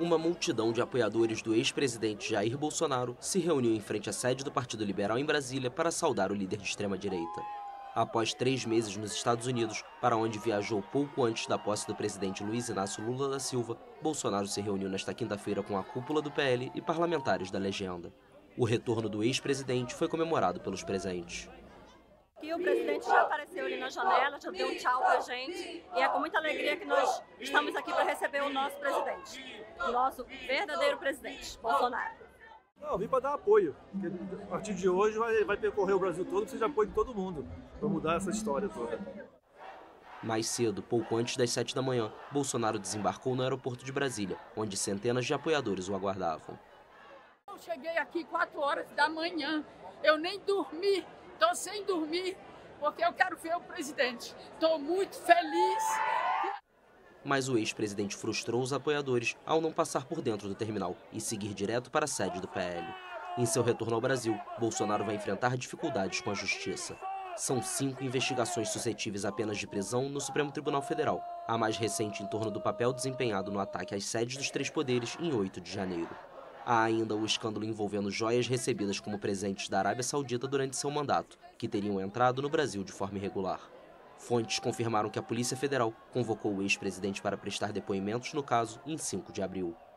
Uma multidão de apoiadores do ex-presidente Jair Bolsonaro se reuniu em frente à sede do Partido Liberal em Brasília para saudar o líder de extrema-direita. Após 3 meses nos Estados Unidos, para onde viajou pouco antes da posse do presidente Luiz Inácio Lula da Silva, Bolsonaro se reuniu nesta quinta-feira com a cúpula do PL e parlamentares da legenda. O retorno do ex-presidente foi comemorado pelos presentes. O presidente já apareceu ali na janela, já deu um tchau pra gente, e é com muita alegria que nós estamos aqui para receber o nosso presidente, o nosso verdadeiro presidente, Bolsonaro. Não, vim para dar apoio, porque a partir de hoje vai percorrer o Brasil todo, precisa de apoio de todo mundo, para mudar essa história toda. Mais cedo, pouco antes das 7 da manhã, Bolsonaro desembarcou no aeroporto de Brasília, onde centenas de apoiadores o aguardavam. Eu cheguei aqui 4 horas da manhã, eu nem dormi. Estou sem dormir porque eu quero ver o presidente. Estou muito feliz. Mas o ex-presidente frustrou os apoiadores ao não passar por dentro do terminal e seguir direto para a sede do PL. Em seu retorno ao Brasil, Bolsonaro vai enfrentar dificuldades com a justiça. São 5 investigações suscetíveis apenas de prisão no Supremo Tribunal Federal, a mais recente em torno do papel desempenhado no ataque às sedes dos 3 poderes em 8 de janeiro. Há ainda o escândalo envolvendo joias recebidas como presentes da Arábia Saudita durante seu mandato, que teriam entrado no Brasil de forma irregular. Fontes confirmaram que a Polícia Federal convocou o ex-presidente para prestar depoimentos no caso em 5 de abril.